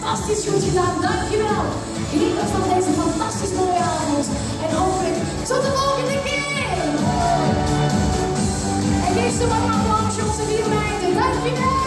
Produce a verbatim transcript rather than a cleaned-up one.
fantastisch goed gedaan. Dankjewel. Geniet nog van deze fantastisch mooie avond. En hopelijk tot de volgende keer. En geef ze maar een applaus, onze vier meiden. Dankjewel.